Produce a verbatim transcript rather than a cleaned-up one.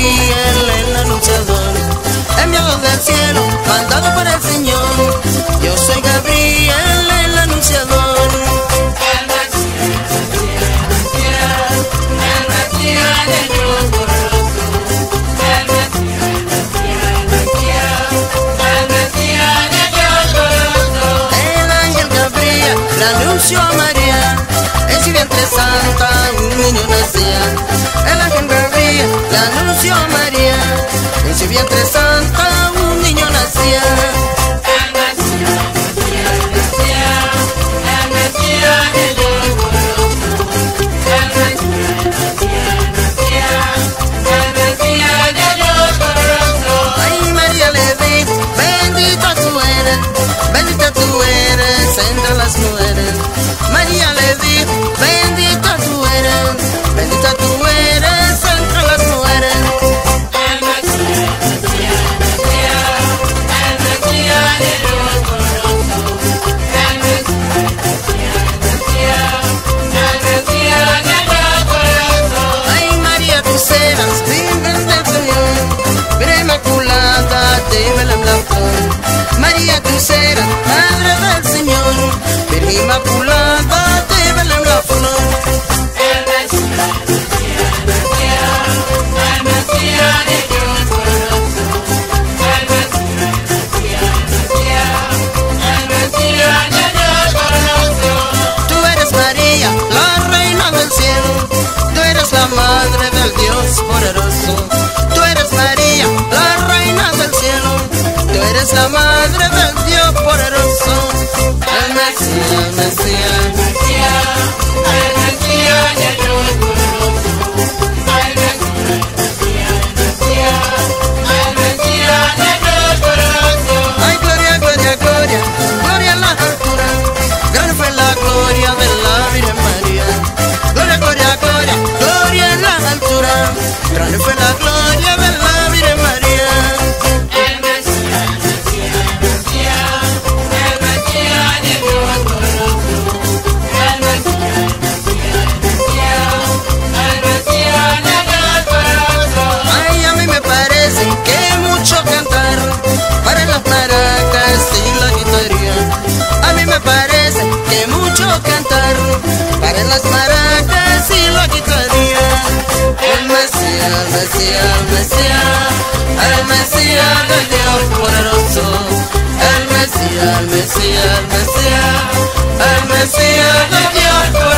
Gabriel, el anunciador, enviado del cielo, mandado por el Señor. Yo soy Gabriel, el anunciador. El Mesías, el Mesías, el Mesías de Dios poderoso. El Mesías, el Mesías, el Mesías de Dios poderoso. El ángel Gabriel le anunció a María, en su vientre santa un niño nacía. El ángel Gabriel le anunció a María, en su vientre santa un niño nacía. El Mesías, el Mesías, el Mesías de Dios poderoso. El Mesías, el Mesías, el Mesías de Dios poderoso. Ay, María le dijo, bendita tú eres, bendita tú eres entre las mujeres. María le dijo, bendita tú eres, bendita tú eres entre las mujeres. El Mesías, el Mesías, el Mesías de Dios poderoso. El Mesías, el Mesías, el Mesías de Dios poderoso. Ay, María, tú serás virgen del Señor, Virgen inmaculada de Belén la flor. María, tú serás madre del Señor, Virgen inmaculada de Belén la flor. El Mesías, el Mesías, el Mesías de Dios poderoso. El Mesías, el Mesías, el Mesías de Dios poderoso. Tú eres María, la reina del cielo, tú eres la madre del Dios poderoso. Tú eres María, la reina del cielo, tú eres la madre del Dios poderoso. El Mesías, el Mesías. El Mesías, el Mesías de Dios poderoso. El Mesías, el Mesías, el Mesías de Dios poderoso. Ay, gloria, gloria, gloria, gloria en la altura, grande fue la gloria de la Virgen María. Gloria, gloria, gloria, gloria en la altura, grande fue la gloria de la Virgen María. El Mesías, el Mesías, el Mesías de Dios poderoso. El Mesías, el Mesías, el Mesías de Dios poderoso. Ay, a mí me parece que mucho cantar para las maracas y la guitarra. A mí me parece que mucho cantar para las maracas y la guitarra. El Mesías, el Mesías, el Mesías, el Mesías del Dios poderoso. El Mesías, el Mesías, el Mesías, el Mesías del Dios poderoso.